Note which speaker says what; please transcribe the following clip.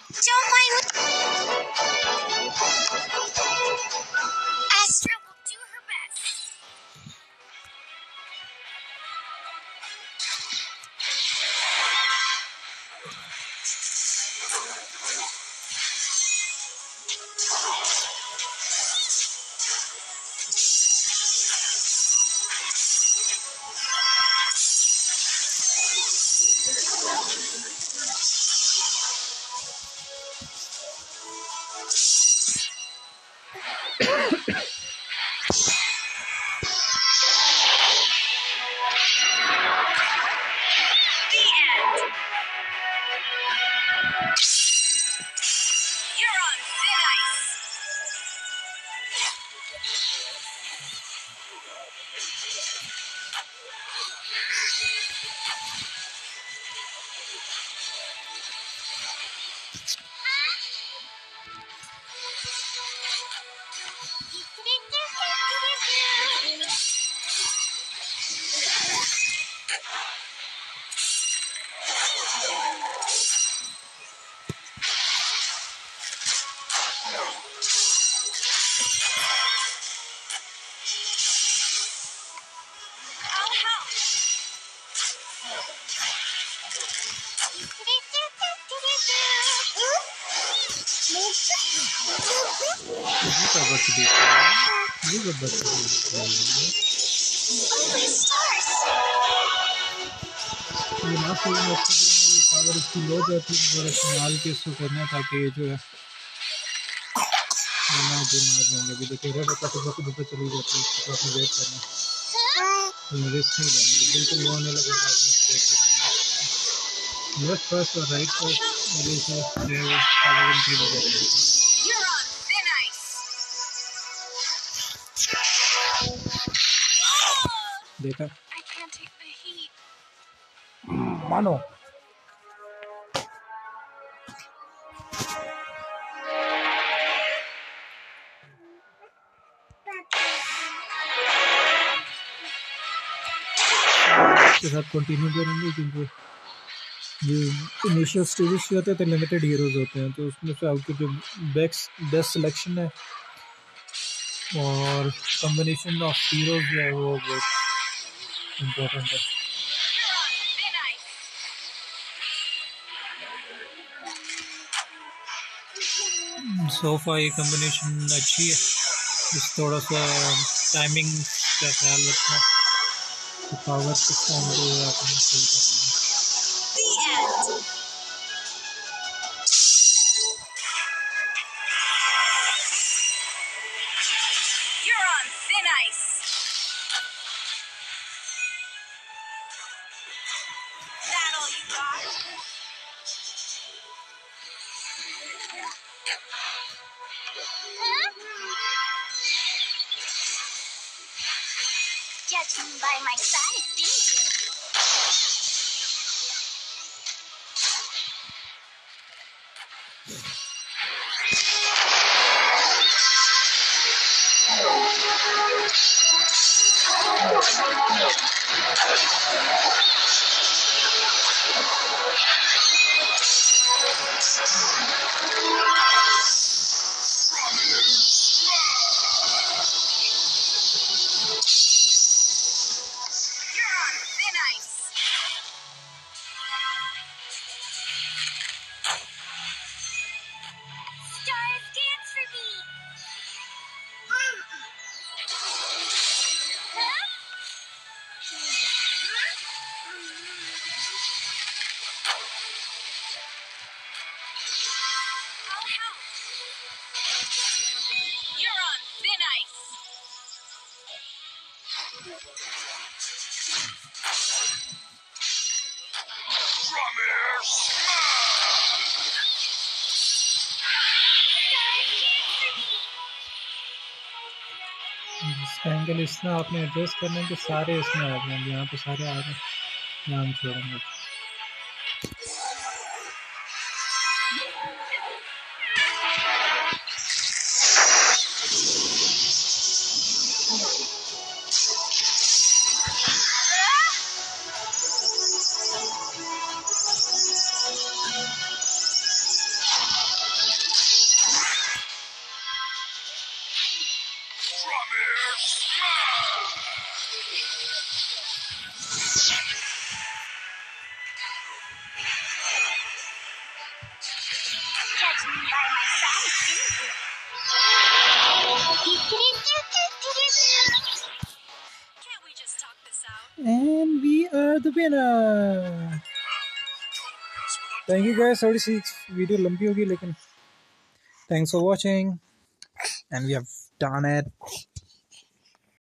Speaker 1: Don't mind me. Astra will do her best. You're on thin ice. I'll help.
Speaker 2: Power इसकी low जाती है, बड़ा संभाल के इसको करना ताकि ये जो है मार देंगे। अभी देखिए रेड होता तो वक्त ऊपर चली जाती है, इसको आपने वेट करना, रिस्क नहीं लेंगे, बिल्कुल लो होने लगेगा आपने वेट करना। लेफ्ट फर्स्ट और राइट फर्स्ट वाले से पावर इंक्रीज हो जाती है। देखा मानो के साथ कंटिन्यू करेंगे, क्योंकि ये इनिशियल स्टेजेस होते हैं तो लिमिटेड हीरोज होते हैं, तो उसमें से आपकी जो बेस्ट सिलेक्शन है और कॉम्बिनेशन ऑफ हीरोज जो है वो बहुत इम्पोर्टेंट है। सोफा ये कॉम्बिनेशन अच्छी है, बस थोड़ा सा टाइमिंग का ख्याल रखना, तो पावर सिस्टम जो है आपने फुल करना है।
Speaker 1: You're on thin ice. That all you got? Huh? Judging by my size, didn't you? You're on thin ice.
Speaker 2: इसका एंगल इसमें आपने एडजस्ट करना है कि सारे इसमें आ जाएंगे, यहाँ पे सारे आ रहे हैं, यहाँ हम छोड़ेंगे।
Speaker 1: Can't we just talk this out?
Speaker 2: And we are the winner. Thank you guys. थोड़ी सी वीडियो लंबी होगी लेकिन thanks for watching and we have done it.